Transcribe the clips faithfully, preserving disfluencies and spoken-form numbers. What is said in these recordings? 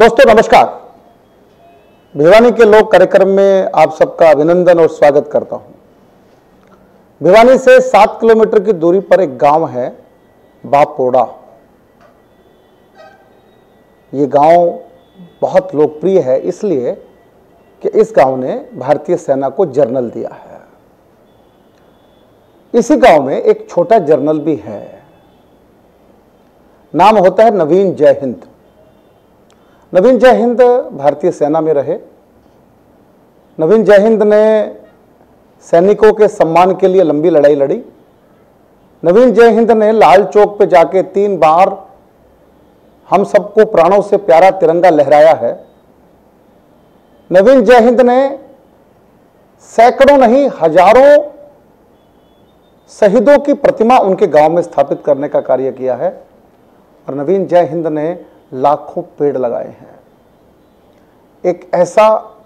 दोस्तों नमस्कार। भिवानी के लोक कार्यक्रम में आप सबका अभिनंदन और स्वागत करता हूं। भिवानी से सात किलोमीटर की दूरी पर एक गांव है बापोड़ा। ये गांव बहुत लोकप्रिय है इसलिए कि इस गांव ने भारतीय सेना को जर्नल दिया है। इसी गांव में एक छोटा जर्नल भी है, नाम होता है नवीन जय हिंद। नवीन जय हिंद भारतीय सेना में रहे। नवीन जय हिंद ने सैनिकों के सम्मान के लिए लंबी लड़ाई लड़ी। नवीन जय हिंद ने लाल चौक पे जाके तीन बार हम सबको प्राणों से प्यारा तिरंगा लहराया है। नवीन जय हिंद ने सैकड़ों नहीं हजारों शहीदों की प्रतिमा उनके गांव में स्थापित करने का कार्य किया है और नवीन जय हिंद ने लाखों पेड़ लगाए हैं। एक ऐसा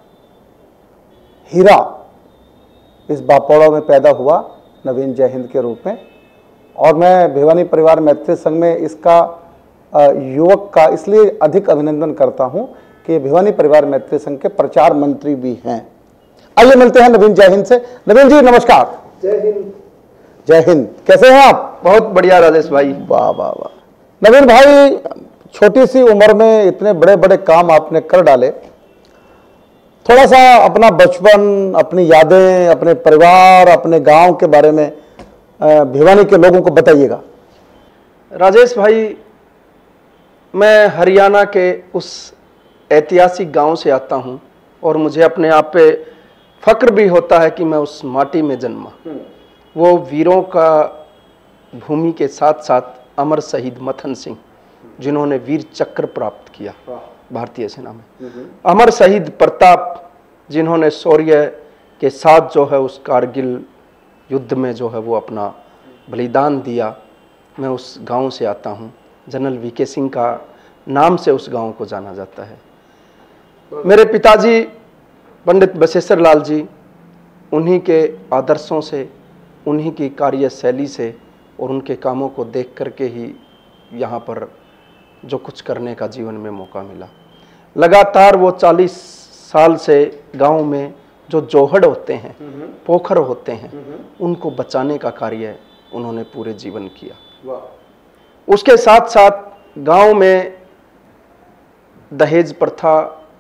हीरा इस बापोड़ा में पैदा हुआ नवीन जय हिंद के रूप में, और मैं भिवानी परिवार मैत्री संघ में इसका युवक का इसलिए अधिक अभिनंदन करता हूं कि भिवानी परिवार मैत्री संघ के प्रचार मंत्री भी हैं। आइए मिलते हैं नवीन जय हिंद से। नवीन जी नमस्कार। जय हिंद। जय हिंद। कैसे हैं आप? बहुत बढ़िया राजेश भाई। वाह वाह वाह। नवीन भाई, छोटी सी उम्र में इतने बड़े बड़े काम आपने कर डाले। थोड़ा सा अपना बचपन, अपनी यादें, अपने परिवार, अपने गांव के बारे में भिवानी के लोगों को बताइएगा। राजेश भाई, मैं हरियाणा के उस ऐतिहासिक गांव से आता हूं और मुझे अपने आप पे फक्र भी होता है कि मैं उस माटी में जन्मा। वो वीरों का भूमि के साथ साथ अमर शहीद मथन सिंह, जिन्होंने वीर चक्र प्राप्त किया भारतीय सेना में। अमर शहीद प्रताप, जिन्होंने शौर्य के साथ जो है उस कारगिल युद्ध में जो है वो अपना बलिदान दिया। मैं उस गांव से आता हूं। जनरल वीके सिंह का नाम से उस गांव को जाना जाता है। मेरे पिताजी पंडित बसेश्वर लाल जी, उन्हीं के आदर्शों से, उन्हीं की कार्यशैली से और उनके कामों को देख करके ही यहाँ पर जो कुछ करने का जीवन में मौका मिला। लगातार वो चालीस साल से गांव में जो जोहड़ होते हैं, पोखर होते हैं, उनको बचाने का कार्य उन्होंने पूरे जीवन किया। उसके साथ साथ गांव में दहेज प्रथा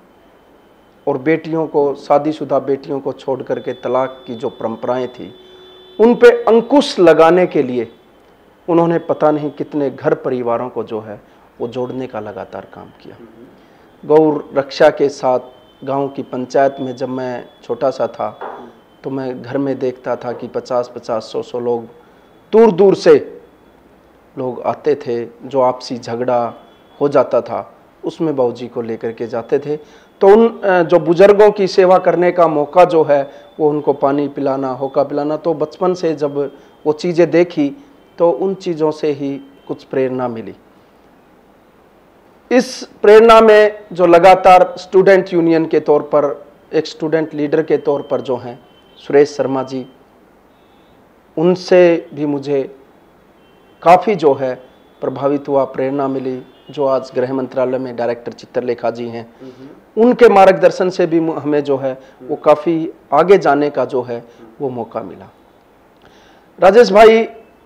और बेटियों को, शादीशुदा बेटियों को छोड़ करके तलाक की जो परंपराएं थी, उन पे अंकुश लगाने के लिए उन्होंने पता नहीं कितने घर परिवारों को जो है वो जोड़ने का लगातार काम किया। गौ रक्षा के साथ गांव की पंचायत में जब मैं छोटा सा था तो मैं घर में देखता था कि पचास पचास सौ सौ लोग दूर दूर से लोग आते थे। जो आपसी झगड़ा हो जाता था उसमें बाबूजी को लेकर के जाते थे। तो उन जो बुजुर्गों की सेवा करने का मौका जो है वो उनको पानी पिलाना, होका पिलाना, तो बचपन से जब वो चीज़ें देखी तो उन चीज़ों से ही कुछ प्रेरणा मिली। इस प्रेरणा में जो लगातार स्टूडेंट यूनियन के तौर पर, एक स्टूडेंट लीडर के तौर पर जो हैं सुरेश शर्मा जी, उनसे भी मुझे काफ़ी जो है प्रभावित हुआ, प्रेरणा मिली। जो आज गृह मंत्रालय में डायरेक्टर चित्रलेखा जी हैं, उनके मार्गदर्शन से भी हमें जो है वो काफ़ी आगे जाने का जो है वो मौका मिला। राजेश भाई,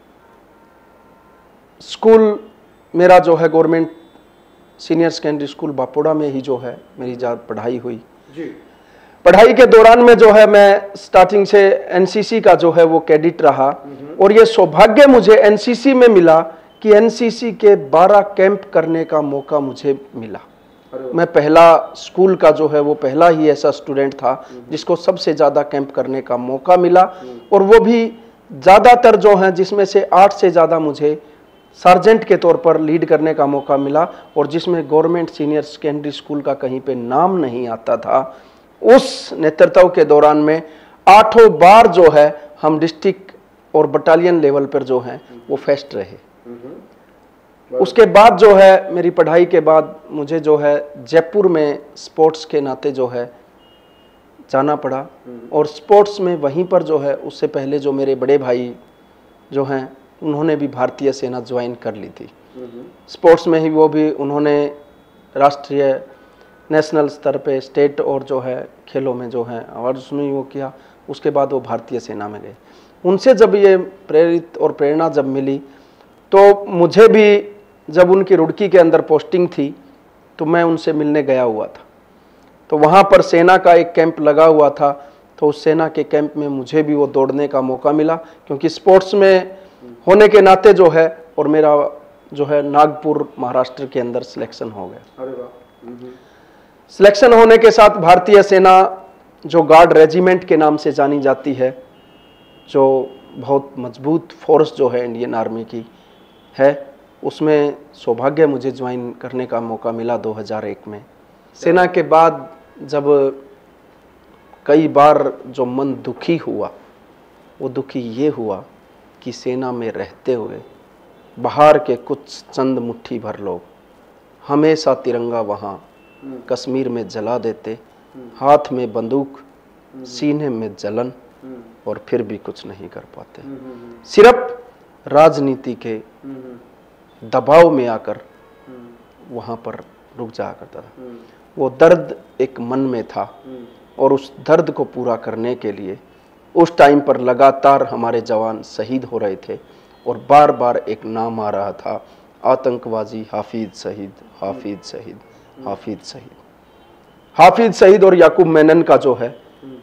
स्कूल मेरा जो है government senior secondary school Bapora में ही जो है मेरी जा पढ़ाई हुई जी। पढ़ाई के दौरान में जो है मैं स्टार्टिंग से एनसीसी का जो है वो कैडेट रहा और ये सौभाग्य मुझे एनसीसी में मिला कि एनसीसी के बारह कैंप करने का मौका मुझे मिला। मैं पहला स्कूल का जो है वो पहला ही ऐसा स्टूडेंट था जिसको सबसे ज़्यादा कैंप करने का मौका मिला, और वो भी ज़्यादातर जो हैं जिसमें से आठ से ज़्यादा मुझे सार्जेंट के तौर पर लीड करने का मौका मिला, और जिसमें गवर्नमेंट सीनियर सेकेंडरी स्कूल का कहीं पे नाम नहीं आता था। उस नेतृत्व के दौरान में आठों बार जो है हम डिस्ट्रिक्ट और बटालियन लेवल पर जो है वो फर्स्ट रहे। उसके बाद जो है मेरी पढ़ाई के बाद मुझे जो है जयपुर में स्पोर्ट्स के नाते जो है जाना पड़ा, और स्पोर्ट्स में वहीं पर जो है उससे पहले जो मेरे बड़े भाई जो हैं उन्होंने भी भारतीय सेना ज्वाइन कर ली थी। स्पोर्ट्स में ही वो भी उन्होंने राष्ट्रीय नेशनल स्तर पे, स्टेट और जो है खेलों में जो है और उसमें वो किया। उसके बाद वो भारतीय सेना में गए। उनसे जब ये प्रेरित और प्रेरणा जब मिली तो मुझे भी, जब उनकी रुड़की के अंदर पोस्टिंग थी तो मैं उनसे मिलने गया हुआ था। तो वहाँ पर सेना का एक कैंप लगा हुआ था, तो उस सेना के कैंप में मुझे भी वो दौड़ने का मौका मिला, क्योंकि स्पोर्ट्स में होने के नाते जो है, और मेरा जो है नागपुर महाराष्ट्र के अंदर सिलेक्शन हो गया। अरे वाह। सिलेक्शन होने के साथ भारतीय सेना जो गार्ड रेजिमेंट के नाम से जानी जाती है, जो बहुत मजबूत फोर्स जो है इंडियन आर्मी की है, उसमें सौभाग्य मुझे ज्वाइन करने का मौका मिला दो हज़ार एक में। सेना के बाद जब कई बार जो मन दुखी हुआ, वो दुखी ये हुआ कि सेना में रहते हुए बाहर के कुछ चंद मुट्ठी भर लोग हमेशा तिरंगा वहाँ कश्मीर में जला देते, हाथ में बंदूक, सीने में जलन, और फिर भी कुछ नहीं कर पाते। सिर्फ राजनीति के दबाव में आकर वहाँ पर रुक जाया करता था। वो दर्द एक मन में था, और उस दर्द को पूरा करने के लिए उस टाइम पर लगातार हमारे जवान शहीद हो रहे थे, और बार बार एक नाम आ रहा था, आतंकवादी हाफिज शहीद, हाफिज शहीद, हाफिज शहीद। हाफिज शहीद और याकूब मेनन का जो है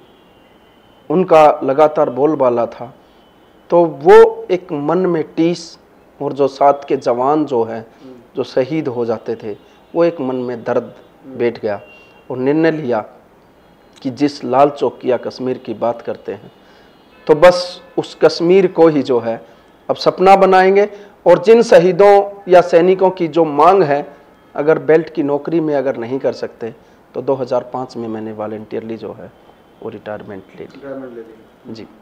उनका लगातार बोलबाला था। तो वो एक मन में टीस, और जो साथ के जवान जो हैं जो शहीद हो जाते थे, वो एक मन में दर्द बैठ गया, और निर्णय लिया कि जिस लाल चौकिया कश्मीर की बात करते हैं, तो बस उस कश्मीर को ही जो है अब सपना बनाएंगे। और जिन शहीदों या सैनिकों की जो मांग है, अगर बेल्ट की नौकरी में अगर नहीं कर सकते, तो दो हज़ार पाँच में मैंने वॉलंटियरली जो है वो रिटायरमेंट ले ली। जी,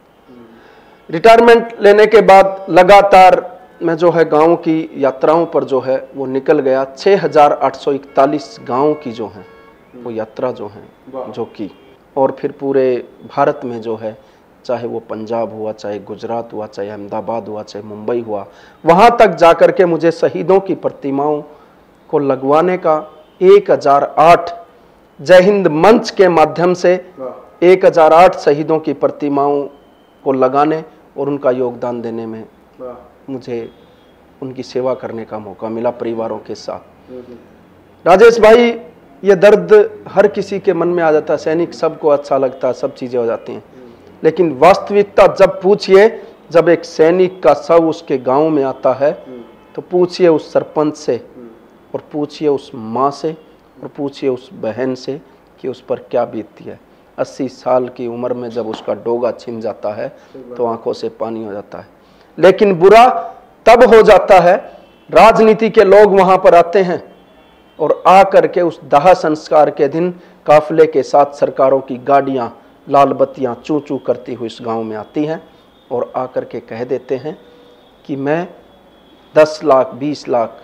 रिटायरमेंट लेने के बाद लगातार मैं जो है गाँव की यात्राओं पर जो है वो निकल गया। छः हज़ार आठ सौ इकतालीस गाँव की जो है वो यात्रा जो है जो की, और फिर पूरे भारत में जो है, चाहे वो पंजाब हुआ, चाहे गुजरात हुआ, चाहे अहमदाबाद हुआ, चाहे मुंबई हुआ, वहाँ तक जाकर के मुझे शहीदों की प्रतिमाओं को लगवाने का एक हज़ार आठ जय हिंद मंच के माध्यम से एक हज़ार आठ शहीदों की प्रतिमाओं को लगाने और उनका योगदान देने में मुझे उनकी सेवा करने का मौका मिला परिवारों के साथ। राजेश भाई, ये दर्द हर किसी के मन में आ जाता है। सैनिक सबको अच्छा लगता है, सब चीज़ें हो जाती हैं, लेकिन वास्तविकता जब पूछिए, जब एक सैनिक का शव उसके गांव में आता है, तो पूछिए उस सरपंच से, और पूछिए उस माँ से, और पूछिए उस बहन से कि उस पर क्या बीतती है। अस्सी साल की उम्र में जब उसका डोगा छिन जाता है तो आंखों से पानी हो जाता है। लेकिन बुरा तब हो जाता है, राजनीति के लोग वहां पर आते हैं और आ करके उस दाह संस्कार के दिन काफिले के साथ सरकारों की गाड़ियां लाल बत्तियां चू चू करती हुई इस गांव में आती हैं और आकर के कह देते हैं कि मैं दस लाख बीस लाख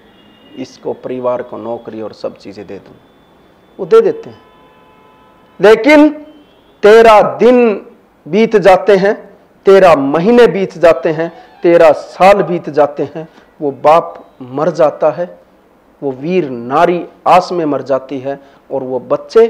इसको परिवार को नौकरी और सब चीजें दे दूं। वो दे देते हैं, लेकिन तेरह दिन बीत जाते हैं, तेरह महीने बीत जाते हैं, तेरह साल बीत जाते हैं, वो बाप मर जाता है, वो वीर नारी आस में मर जाती है, और वो बच्चे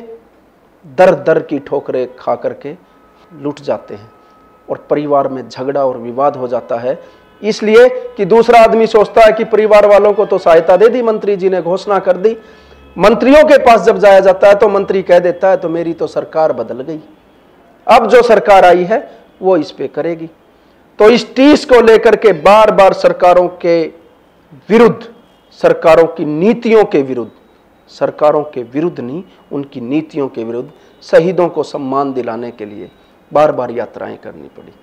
दर दर की ठोकरें खा करके लुट जाते हैं, और परिवार में झगड़ा और विवाद हो जाता है। इसलिए कि दूसरा आदमी सोचता है कि परिवार वालों को तो सहायता दे दी, मंत्री जी ने घोषणा कर दी। मंत्रियों के पास जब जाया जाता है तो मंत्री कह देता है तो मेरी तो सरकार बदल गई, अब जो सरकार आई है वो इस पे करेगी। तो इस टीस को लेकर के बार बार सरकारों के विरुद्ध, सरकारों की नीतियों के विरुद्ध, सरकारों के विरुद्ध नहीं, उनकी नीतियों के विरुद्ध शहीदों को सम्मान दिलाने के लिए बार बार यात्राएं करनी पड़ी।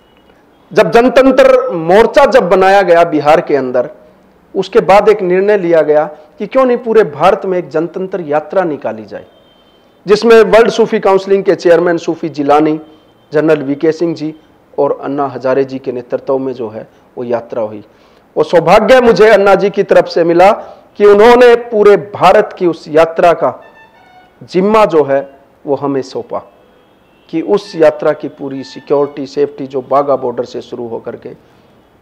जब जनतंत्र मोर्चा जब बनाया गया बिहार के अंदर, उसके बाद एक निर्णय लिया गया कि क्यों नहीं पूरे भारत में एक जनतंत्र यात्रा निकाली जाए, जिसमें वर्ल्ड सूफी काउंसिलिंग के chairman Sufi Jilani, general V K Singh ji और अन्ना हजारे जी के नेतृत्व में जो है वो यात्रा हुई। और सौभाग्य मुझे अन्ना जी की तरफ से मिला कि उन्होंने पूरे भारत की उस यात्रा का जिम्मा जो है वो हमें सौंपा, कि उस यात्रा की पूरी सिक्योरिटी सेफ्टी जो बागा बॉर्डर से शुरू होकर के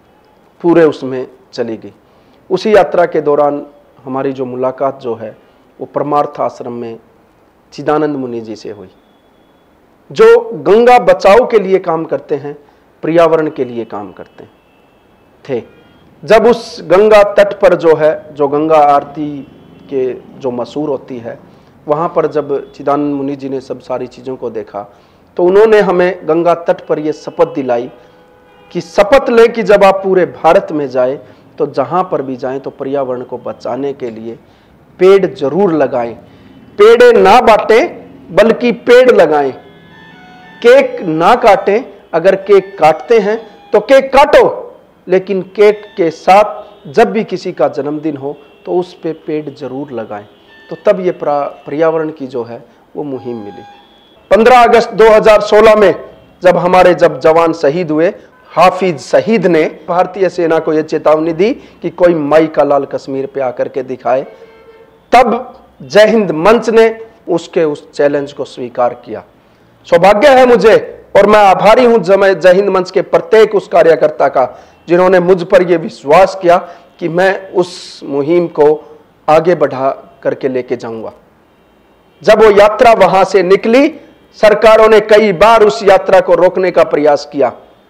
पूरे उसमें चली गई। उसी यात्रा के दौरान हमारी जो मुलाकात जो है वो परमार्थ आश्रम में चिदानंद मुनि जी से हुई, जो गंगा बचाओ के लिए काम करते हैं, पर्यावरण के लिए काम करते थे। जब उस गंगा तट पर जो है, जो गंगा आरती के जो मशहूर होती है, वहाँ पर जब चिदानंद मुनि जी ने सब सारी चीज़ों को देखा तो उन्होंने हमें गंगा तट पर यह शपथ दिलाई कि शपथ लें कि जब आप पूरे भारत में जाएं तो जहाँ पर भी जाएं तो पर्यावरण को बचाने के लिए पेड़ जरूर लगाएं, पेड़े ना बांटें बल्कि पेड़ लगाएं, केक ना काटें, अगर केक काटते हैं तो केक काटो, लेकिन केक के साथ जब भी किसी का जन्मदिन हो तो उस पे पेड़ जरूर लगाएं। तो तब ये पर्यावरण की जो है वो मुहिम मिली। पंद्रह अगस्त दो हज़ार सोलह में जब हमारे जब जवान शहीद हुए, हाफिज शहीद ने भारतीय सेना को यह चेतावनी दी कि कोई माई का लाल कश्मीर पे आकर के दिखाए, तब जय हिंद मंच ने उसके उस चैलेंज को स्वीकार किया। सौभाग्य है मुझे और मैं आभारी हूं जय हिंद मंच के प्रत्येक उस कार्यकर्ता का जिन्होंने मुझ पर यह विश्वास किया कि मैं उस मुहिम को आगे बढ़ा करके लेके जाऊंगा। जब वो यात्रा वहां से निकली, सरकारों ने कई बार उस यात्रा को रोकने का प्रयास किया,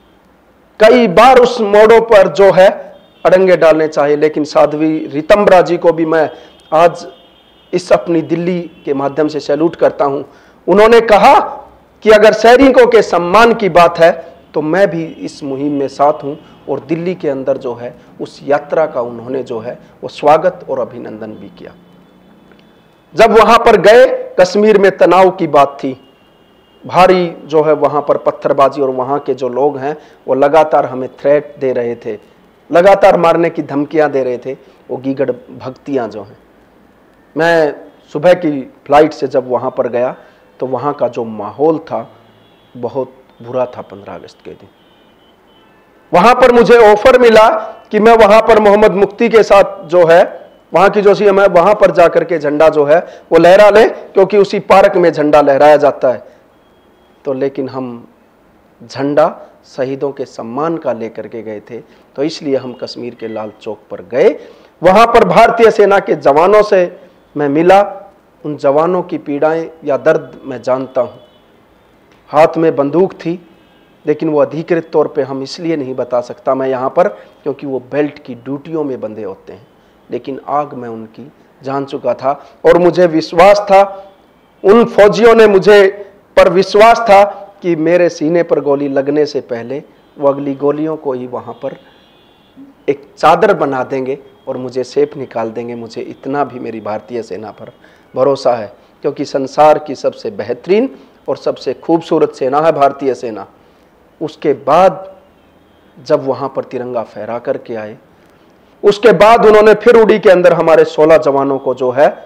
कई बार उस मोड़ों पर जो है अड़ंगे डालने चाहे, लेकिन साध्वी ऋतंबरा जी को भी मैं आज इस अपनी दिल्ली के माध्यम से सैल्यूट करता हूं। उन्होंने कहा कि अगर सैनिकों के सम्मान की बात है तो मैं भी इस मुहिम में साथ हूं, और दिल्ली के अंदर जो है उस यात्रा का उन्होंने जो है वो स्वागत और अभिनंदन भी किया। जब वहां पर गए, कश्मीर में तनाव की बात थी, भारी जो है वहां पर पत्थरबाजी, और वहां के जो लोग हैं वो लगातार हमें थ्रेट दे रहे थे, लगातार मारने की धमकियां दे रहे थे, वो गीगड़ भक्तियां जो हैं। मैं सुबह की फ्लाइट से जब वहां पर गया तो वहां का जो माहौल था बहुत बुरा था। पंद्रह अगस्त के दिन वहां पर मुझे ऑफर मिला कि मैं वहां पर मोहम्मद मुफ्ती के साथ जो है वहां की जो सीएम है वहां पर जाकर के झंडा जो है वो लहरा लें, क्योंकि उसी पार्क में झंडा लहराया जाता है। तो लेकिन हम झंडा शहीदों के सम्मान का लेकर के गए थे, तो इसलिए हम कश्मीर के लाल चौक पर गए। वहां पर भारतीय सेना के जवानों से मैं मिला, उन जवानों की पीड़ाएं या दर्द मैं जानता हूं। हाथ में बंदूक थी, लेकिन वो अधिकृत तौर पे हम इसलिए नहीं बता सकता मैं यहाँ पर, क्योंकि वो बेल्ट की ड्यूटियों में बंधे होते हैं, लेकिन आग मैं उनकी जान चुका था। और मुझे विश्वास था, उन फौजियों ने मुझे पर विश्वास था कि मेरे सीने पर गोली लगने से पहले वो अगली गोलियों को ही वहाँ पर एक चादर बना देंगे और मुझे सेफ निकाल देंगे। मुझे इतना भी मेरी भारतीय सेना पर भरोसा है, क्योंकि संसार की सबसे बेहतरीन और सबसे खूबसूरत सेना है भारतीय सेना। उसके बाद जब वहाँ पर तिरंगा फहरा करके आए, उसके बाद उन्होंने फिर उड़ी के अंदर हमारे सोलह जवानों को जो है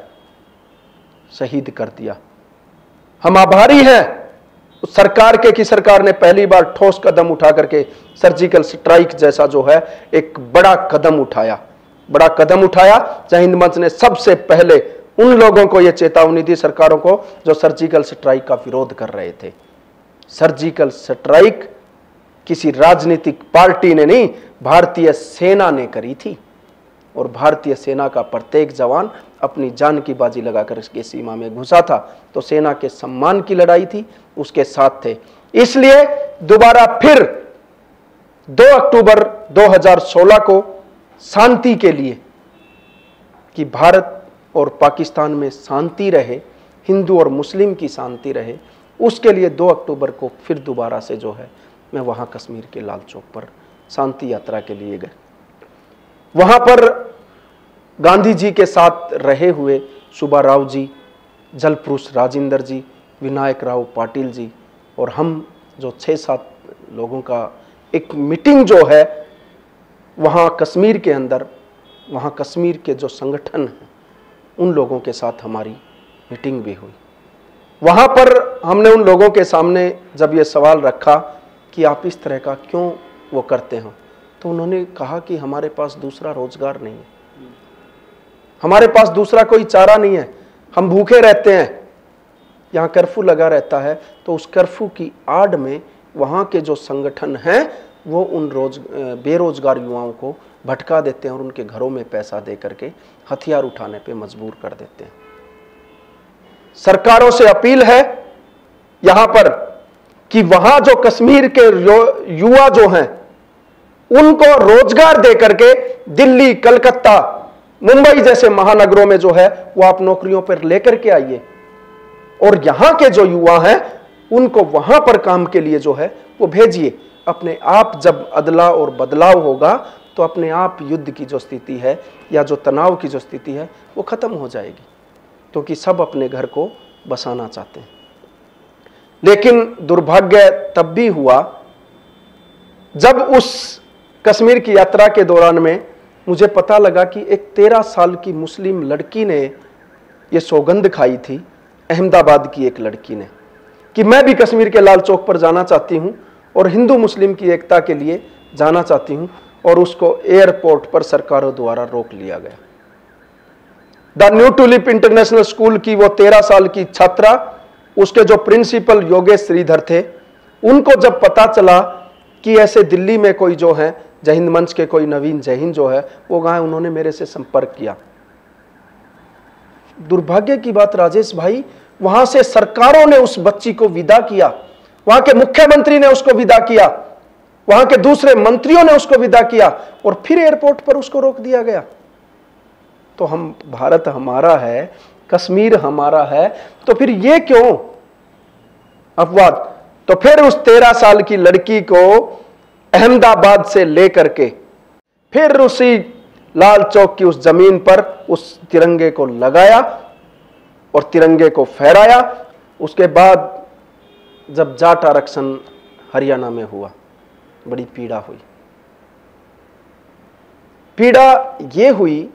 शहीद कर दिया। हम आभारी हैं उस सरकार के कि सरकार ने पहली बार ठोस कदम उठा करके सर्जिकल स्ट्राइक जैसा जो है एक बड़ा कदम उठाया, बड़ा कदम उठाया। जय हिंद मंच ने सबसे पहले उन लोगों को यह चेतावनी दी, सरकारों को, जो सर्जिकल स्ट्राइक का विरोध कर रहे थे। सर्जिकल स्ट्राइक किसी राजनीतिक पार्टी ने नहीं, भारतीय सेना ने करी थी, और भारतीय सेना का प्रत्येक जवान अपनी जान की बाजी लगाकर इसके सीमा में घुसा था। तो सेना के सम्मान की लड़ाई थी, उसके साथ थे। इसलिए दोबारा फिर दो अक्टूबर दो हज़ार सोलह को शांति के लिए, कि भारत और पाकिस्तान में शांति रहे, हिंदू और मुस्लिम की शांति रहे, उसके लिए दो अक्टूबर को फिर दोबारा से जो है मैं वहां कश्मीर के लाल चौक पर शांति यात्रा के लिए गए। वहां पर गांधी जी के साथ रहे हुए सुब्बा राव जी, जल पुरुष राजेंद्र जी, विनायक राव पाटिल जी और हम जो छः सात लोगों का एक मीटिंग जो है वहाँ कश्मीर के अंदर, वहाँ कश्मीर के जो संगठन हैं उन लोगों के साथ हमारी मीटिंग भी हुई। वहाँ पर हमने उन लोगों के सामने जब ये सवाल रखा कि आप इस तरह का क्यों वो करते हो, तो उन्होंने कहा कि हमारे पास दूसरा रोजगार नहीं है, हमारे पास दूसरा कोई चारा नहीं है, हम भूखे रहते हैं, यहाँ कर्फ्यू लगा रहता है। तो उस कर्फ्यू की आड़ में वहाँ के जो संगठन हैं वो उन रोज बेरोजगार युवाओं को भटका देते हैं और उनके घरों में पैसा दे करके हथियार उठाने पे मजबूर कर देते हैं। सरकारों से अपील है यहां पर कि वहां जो कश्मीर के युवा जो हैं उनको रोजगार दे करके दिल्ली, कलकत्ता, मुंबई जैसे महानगरों में जो है वो आप नौकरियों पर लेकर के आइए, और यहां के जो युवा हैं उनको वहां पर काम के लिए जो है वो भेजिए। अपने आप जब अदला और बदलाव होगा तो अपने आप युद्ध की जो स्थिति है या जो तनाव की जो स्थिति है वो खत्म हो जाएगी, क्योंकि सब अपने घर को बसाना चाहते हैं। लेकिन दुर्भाग्य तब भी हुआ जब उस कश्मीर की यात्रा के दौरान में मुझे पता लगा कि एक तेरह साल की मुस्लिम लड़की ने ये सौगंध खाई थी, अहमदाबाद की एक लड़की ने, कि मैं भी कश्मीर के लाल चौक पर जाना चाहती हूं और हिंदू मुस्लिम की एकता के लिए जाना चाहती हूं, और उसको एयरपोर्ट पर सरकारों द्वारा रोक लिया गया। The new tulip international school की वो तेरह साल की छात्रा, उसके जो प्रिंसिपल योगेश श्रीधर थे, उनको जब पता चला कि ऐसे दिल्ली में कोई जो है जय हिंद मंच के कोई नवीन जय हिंद जो है वो कहाँ है, उन्होंने मेरे से संपर्क किया। दुर्भाग्य की बात राजेश भाई, वहां से सरकारों ने उस बच्ची को विदा किया, वहां के मुख्यमंत्री ने उसको विदा किया, वहां के दूसरे मंत्रियों ने उसको विदा किया, और फिर एयरपोर्ट पर उसको रोक दिया गया। तो हम, भारत हमारा है, कश्मीर हमारा है, तो फिर ये क्यों अपवाद? तो फिर उस तेरह साल की लड़की को अहमदाबाद से लेकर के फिर उसी लाल चौक की उस जमीन पर उस तिरंगे को लगाया और तिरंगे को फहराया। उसके बाद जब जाट आरक्षण हरियाणा में हुआ, बड़ी पीड़ा हुई। पीड़ा यह हुई,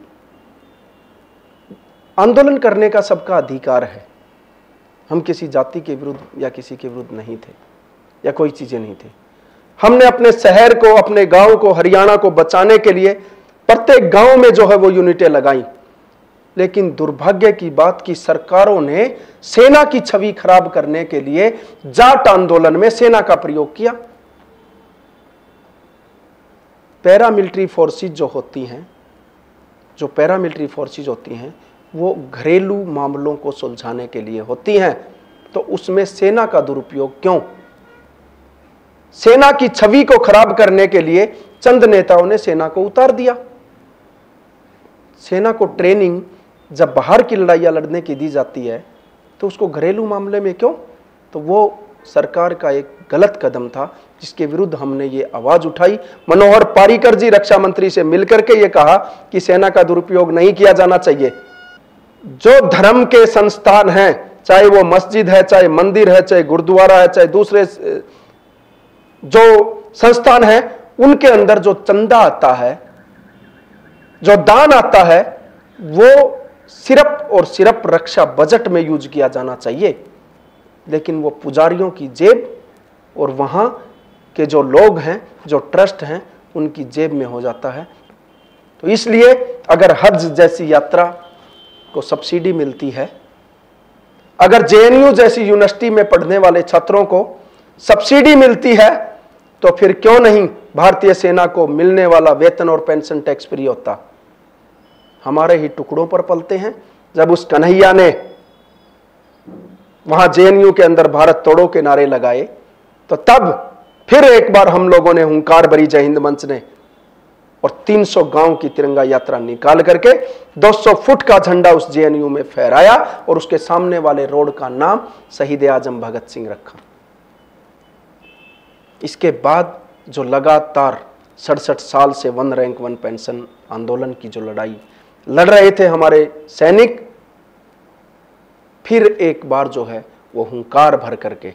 आंदोलन करने का सबका अधिकार है, हम किसी जाति के विरुद्ध या किसी के विरुद्ध नहीं थे या कोई चीजें नहीं थी। हमने अपने शहर को, अपने गांव को, हरियाणा को बचाने के लिए प्रत्येक गांव में जो है वो यूनिटें लगाई। लेकिन दुर्भाग्य की बात की सरकारों ने सेना की छवि खराब करने के लिए जाट आंदोलन में सेना का प्रयोग किया। पैरामिलिट्री फोर्सेस जो होती हैं, जो पैरामिलिट्री फोर्सेस होती हैं वो घरेलू मामलों को सुलझाने के लिए होती हैं, तो उसमें सेना का दुरुपयोग क्यों? सेना की छवि को खराब करने के लिए चंद नेताओं ने सेना को उतार दिया। सेना को ट्रेनिंग जब बाहर की लड़ाइयां लड़ने की दी जाती है तो उसको घरेलू मामले में क्यों? तो वो सरकार का एक गलत कदम था जिसके विरुद्ध हमने ये आवाज उठाई। मनोहर पारीकर जी रक्षा मंत्री से मिलकर के ये कहा कि सेना का दुरुपयोग नहीं किया जाना चाहिए। जो धर्म के संस्थान हैं, चाहे वो मस्जिद है, चाहे मंदिर है, चाहे गुरुद्वारा है, चाहे दूसरे जो संस्थान है, उनके अंदर जो चंदा आता है, जो दान आता है, वो सिर्फ और सिर्फ रक्षा बजट में यूज किया जाना चाहिए। लेकिन वो पुजारियों की जेब और वहां के जो लोग हैं, जो ट्रस्ट हैं, उनकी जेब में हो जाता है। तो इसलिए अगर हज जैसी यात्रा को सब्सिडी मिलती है, अगर जेएनयू जैसी यूनिवर्सिटी में पढ़ने वाले छात्रों को सब्सिडी मिलती है, तो फिर क्यों नहीं भारतीय सेना को मिलने वाला वेतन और पेंशन टैक्स फ्री होता? हमारे ही टुकड़ों पर पलते हैं। जब उस कन्हैया ने वहां जेएनयू के अंदर भारत तोड़ो के नारे लगाए, तो तब फिर एक बार हम लोगों ने हुंकार भरी जय हिंद मंच ने और तीन सौ गांव की तिरंगा यात्रा निकाल करके दो सौ फुट का झंडा उस जेएनयू में फहराया और उसके सामने वाले रोड का नाम शहीद आजम भगत सिंह रखा। इसके बाद जो लगातार सड़सठ साल से वन रैंक वन पेंशन आंदोलन की जो लड़ाई लड़ रहे थे हमारे सैनिक, फिर एक बार जो है वो हुंकार भर करके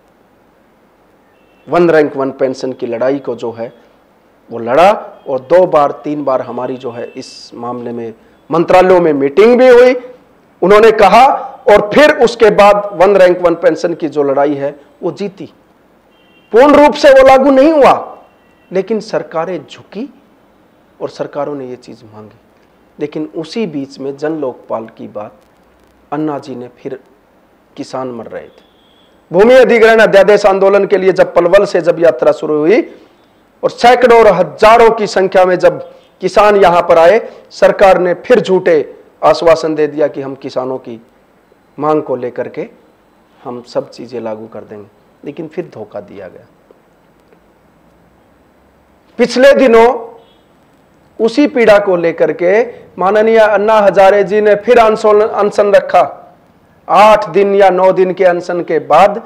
वन रैंक वन पेंशन की लड़ाई को जो है वो लड़ा, और दो बार तीन बार हमारी जो है इस मामले में मंत्रालयों में मीटिंग भी हुई। उन्होंने कहा, और फिर उसके बाद वन रैंक वन पेंशन की जो लड़ाई है वो जीती। पूर्ण रूप से वो लागू नहीं हुआ, लेकिन सरकारें झुकी और सरकारों ने ये चीज मांगी। लेकिन उसी बीच में जन लोकपाल की बात, अन्ना जी ने फिर किसान मर रहे थे। भूमि अधिग्रहण अध्यादेश आंदोलन के लिए जब पलवल से जब यात्रा शुरू हुई और सैकड़ों और हजारों की संख्या में जब किसान यहां पर आए, सरकार ने फिर झूठे आश्वासन दे दिया कि हम किसानों की मांग को लेकर के हम सब चीजें लागू कर देंगे, लेकिन फिर धोखा दिया गया। पिछले दिनों उसी पीड़ा को लेकर के माननीय अन्ना हजारे जी ने फिर अनशन अनशन रखा। आठ दिन या नौ दिन के अनशन के बाद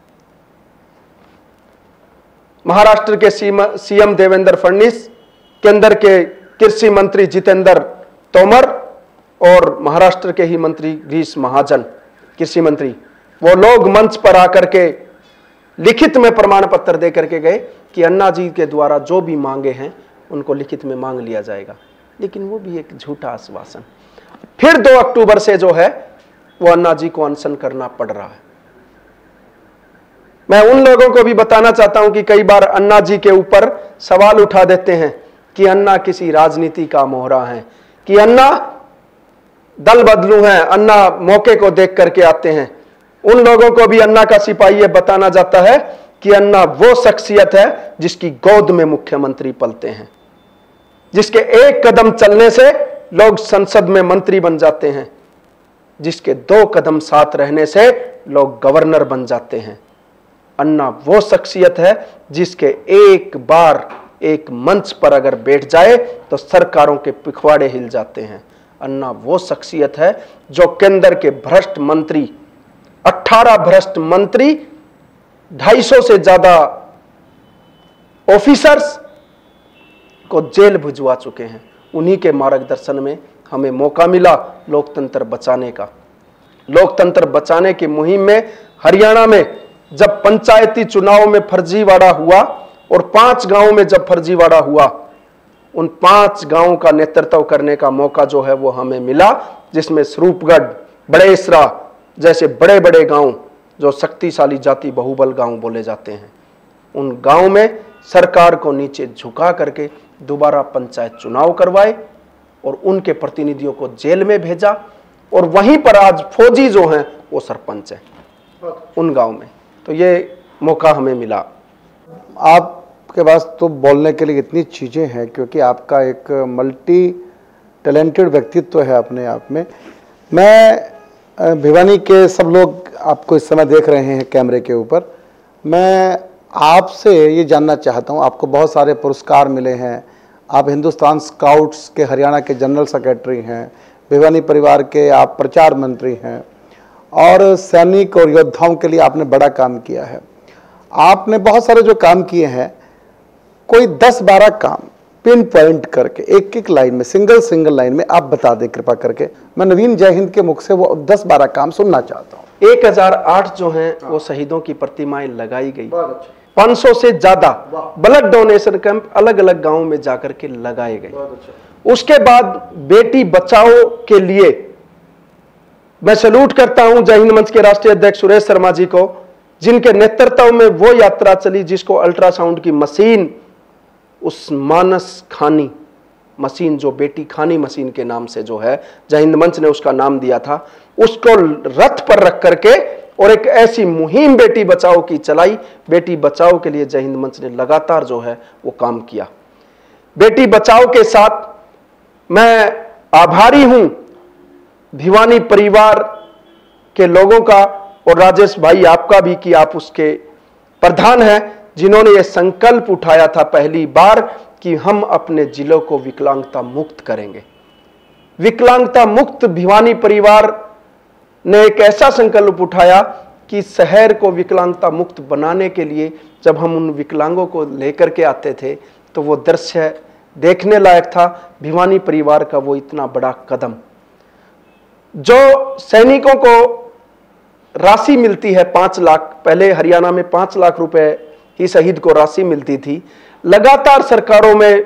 महाराष्ट्र के सीएम देवेंद्र फडणवीस, केंद्र के कृषि मंत्री जितेंद्र तोमर और महाराष्ट्र के ही मंत्री गिरीश महाजन कृषि मंत्री, वो लोग मंच पर आकर के लिखित में प्रमाण पत्र दे करके गए कि अन्ना जी के द्वारा जो भी मांगे हैं उनको लिखित में मांग लिया जाएगा, लेकिन वो भी एक झूठा आश्वासन। फिर दो अक्टूबर से जो है वो अन्ना जी को अनशन करना पड़ रहा है। मैं उन लोगों को भी बताना चाहता हूं कि कई बार अन्ना जी के ऊपर सवाल उठा देते हैं कि अन्ना किसी राजनीति का मोहरा है, कि अन्ना दल बदलू हैं, अन्ना मौके को देख करके आते हैं। उन लोगों को भी अन्ना का सिपाही ये बताना जाता है कि अन्ना वो शख्सियत है जिसकी गोद में मुख्यमंत्री पलते हैं, जिसके एक कदम चलने से लोग संसद में मंत्री बन जाते हैं, जिसके दो कदम साथ रहने से लोग गवर्नर बन जाते हैं। अन्ना वो शख्सियत है जिसके एक बार एक मंच पर अगर बैठ जाए तो सरकारों के पिछवाड़े हिल जाते हैं। अन्ना वो शख्सियत है जो केंद्र के भ्रष्ट मंत्री, अठारह भ्रष्ट मंत्री, ढाई सौ से ज्यादा ऑफिसर्स को जेल भिजवा चुके हैं। उन्हीं के मार्गदर्शन में हमें मौका मिला लोकतंत्र बचाने का। लोकतंत्र बचाने की मुहिम में हरियाणा में जब पंचायती चुनाव में फर्जीवाड़ा हुआ और पांच गांवों में जब फर्जीवाड़ा हुआ, उन पांच गांवों का नेतृत्व करने का मौका जो है वो हमें मिला, जिसमें स्वरूपगढ़, बड़ेसरा जैसे बड़े बड़े गांव जो शक्तिशाली जाति बहुबल गांव बोले जाते हैं, उन गांव में सरकार को नीचे झुका करके दोबारा पंचायत चुनाव करवाए और उनके प्रतिनिधियों को जेल में भेजा। और वहीं पर आज फौजी जो हैं वो सरपंच हैं उन गांव में। तो ये मौका हमें मिला। आपके पास तो बोलने के लिए इतनी चीज़ें हैं, क्योंकि आपका एक मल्टी टैलेंटेड व्यक्तित्व है अपने आप में। मैं भिवानी के सब लोग आपको इस समय देख रहे हैं कैमरे के ऊपर। मैं आपसे ये जानना चाहता हूँ, आपको बहुत सारे पुरस्कार मिले हैं, आप हिंदुस्तान स्काउट्स के हरियाणा के जनरल सेक्रेटरी हैं, भिवानी परिवार के आप प्रचार मंत्री हैं और सैनिक और योद्धाओं के लिए आपने बड़ा काम किया है। आपने बहुत सारे जो काम किए हैं, कोई दस बारह काम पिन पॉइंट करके एक एक लाइन में, सिंगल सिंगल लाइन में आप बता दें कृपा करके। मैं नवीन जय हिंद के मुख से वो दस बारह काम सुनना चाहता हूँ। एक हजार आठ जो हैं वो शहीदों की प्रतिमाएं लगाई गई। पाँच सौ से ज्यादा ब्लड डोनेशन कैंप अलग अलग गांवों में जाकर के लगाए गए। उसके बाद बेटी बचाओ के लिए मैं सैल्यूट करता हूं जय हिंद मंच के राष्ट्रीय अध्यक्ष सुरेश शर्मा जी को, जिनके नेतृत्व में वो यात्रा चली जिसको अल्ट्रासाउंड की मशीन, उस मानस खानी मशीन जो बेटी खानी मशीन के नाम से जो है जय हिंद मंच ने उसका नाम दिया था, उसको रथ पर रख करके और एक ऐसी मुहिम बेटी बचाओ की चलाई। बेटी बचाओ के लिए जय हिंद मंच ने लगातार जो है वो काम किया। बेटी बचाओ के साथ मैं आभारी हूं भिवानी परिवार के लोगों का और राजेश भाई आपका भी कि आप उसके प्रधान हैं, जिन्होंने ये संकल्प उठाया था पहली बार कि हम अपने जिलों को विकलांगता मुक्त करेंगे। विकलांगता मुक्त भिवानी परिवार ने एक ऐसा संकल्प उठाया कि शहर को विकलांगता मुक्त बनाने के लिए जब हम उन विकलांगों को लेकर के आते थे तो वो दृश्य देखने लायक था। भिवानी परिवार का वो इतना बड़ा कदम, जो सैनिकों को राशि मिलती है पांच लाख, पहले हरियाणा में पांच लाख रुपए ही शहीद को राशि मिलती थी, लगातार सरकारों में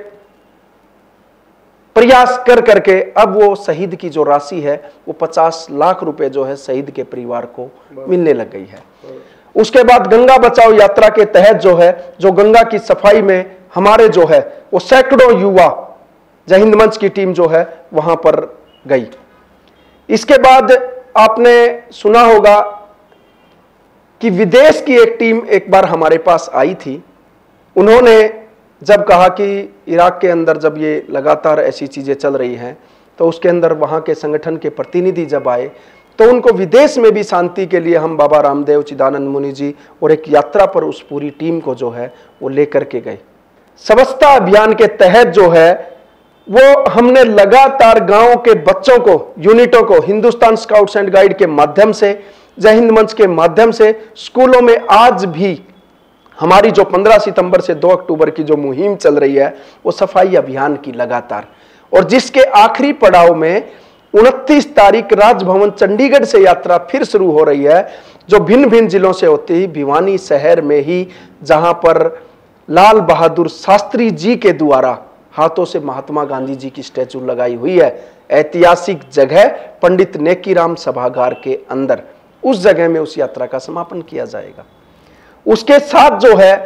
प्रयास कर करके अब वो शहीद की जो राशि है वो पचास लाख रुपए जो है शहीद के परिवार को मिलने लग गई है। उसके बाद गंगा बचाओ यात्रा के तहत जो है, जो गंगा की सफाई में हमारे जो है वो सैकड़ों युवा जय हिंद मंच की टीम जो है वहां पर गई। इसके बाद आपने सुना होगा कि विदेश की एक टीम एक बार हमारे पास आई थी। उन्होंने जब कहा कि इराक के अंदर जब ये लगातार ऐसी चीजें चल रही हैं तो उसके अंदर वहां के संगठन के प्रतिनिधि जब आए तो उनको विदेश में भी शांति के लिए हम बाबा रामदेव चिदानंद मुनि जी और एक यात्रा पर उस पूरी टीम को जो है वो लेकर के गए। स्वच्छता अभियान के तहत जो है वो हमने लगातार गांव के बच्चों को, यूनिटों को हिंदुस्तान स्काउट्स एंड गाइड के माध्यम से, जय हिंद मंच के माध्यम से स्कूलों में आज भी हमारी जो पंद्रह सितंबर से दो अक्टूबर की जो मुहिम चल रही है वो सफाई अभियान की लगातार, और जिसके आखिरी पड़ाव में उनतीस तारीख राजभवन चंडीगढ़ से यात्रा फिर शुरू हो रही है, जो भिन्न भिन्न जिलों से होती है। भिवानी शहर में ही जहां पर लाल बहादुर शास्त्री जी के द्वारा हाथों से महात्मा गांधी जी की स्टैचू लगाई हुई है, ऐतिहासिक जगह पंडित नेकीराम सभागार के अंदर, उस जगह में उस यात्रा का समापन किया जाएगा। उसके साथ जो है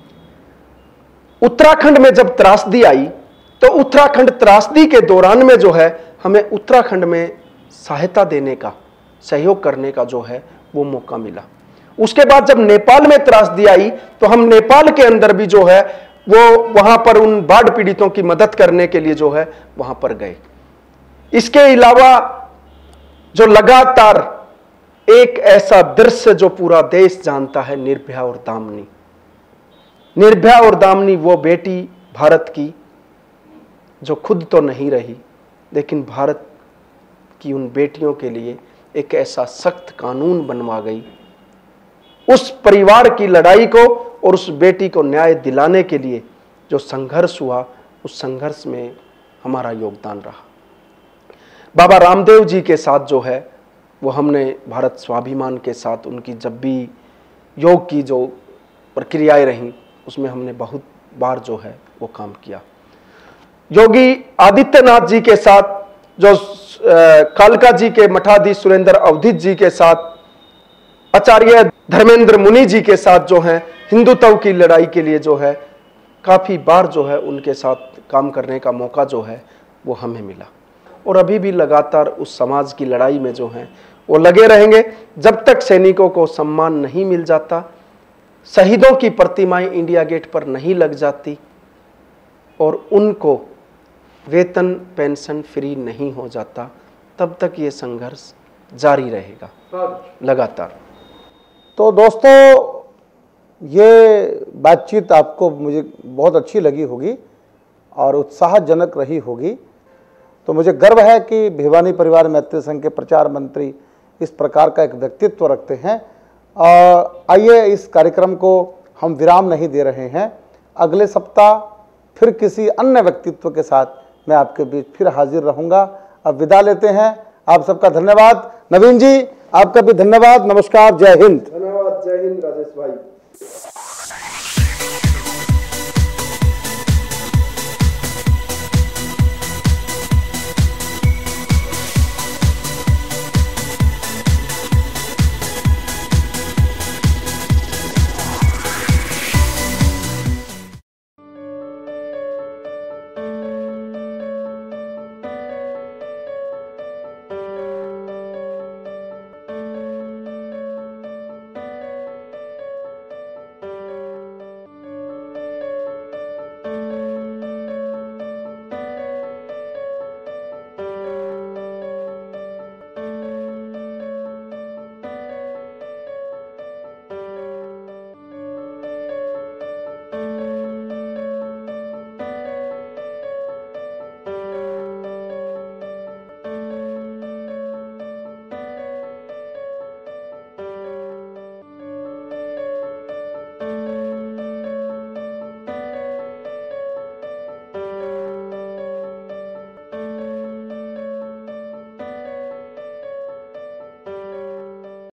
उत्तराखंड में जब त्रासदी आई तो उत्तराखंड त्रासदी के दौरान में जो है हमें उत्तराखंड में सहायता देने का, सहयोग करने का जो है वो मौका मिला। उसके बाद जब नेपाल में त्रासदी आई तो हम नेपाल के अंदर भी जो है वो वहां पर उन बाढ़ पीड़ितों की मदद करने के लिए जो है वहां पर गए। इसके अलावा जो लगातार एक ऐसा दृश्य जो पूरा देश जानता है, निर्भया और दामिनी। निर्भया और दामिनी वो बेटी भारत की जो खुद तो नहीं रही, लेकिन भारत की उन बेटियों के लिए एक ऐसा सख्त कानून बनवा गई। उस परिवार की लड़ाई को और उस बेटी को न्याय दिलाने के लिए जो संघर्ष हुआ, उस संघर्ष में हमारा योगदान रहा। बाबा रामदेव जी के साथ जो है वो हमने भारत स्वाभिमान के साथ उनकी जब भी योग की जो प्रक्रियाएं रहीं उसमें हमने बहुत बार जो है वो काम किया। योगी आदित्यनाथ जी के साथ, जो कालका जी के मठाधीश सुरेंद्र अवधूत जी के साथ, आचार्य धर्मेंद्र मुनि जी के साथ जो है हिंदुत्व की लड़ाई के लिए जो है काफी बार जो है उनके साथ काम करने का मौका जो है वो हमें मिला, और अभी भी लगातार उस समाज की लड़ाई में जो है वो लगे रहेंगे जब तक सैनिकों को सम्मान नहीं मिल जाता, शहीदों की प्रतिमाएं इंडिया गेट पर नहीं लग जाती और उनको वेतन पेंशन फ्री नहीं हो जाता, तब तक ये संघर्ष जारी रहेगा लगातार। तो दोस्तों, ये बातचीत आपको मुझे बहुत अच्छी लगी होगी और उत्साहजनक रही होगी। तो मुझे गर्व है कि भिवानी परिवार मैत्री संघ के प्रचार मंत्री इस प्रकार का एक व्यक्तित्व रखते हैं। आइए, इस कार्यक्रम को हम विराम नहीं दे रहे हैं। अगले सप्ताह फिर किसी अन्य व्यक्तित्व के साथ मैं आपके बीच फिर हाजिर रहूंगा। अब विदा लेते हैं। आप सबका धन्यवाद। नवीन जी, आपका भी धन्यवाद। नमस्कार, जय हिंद।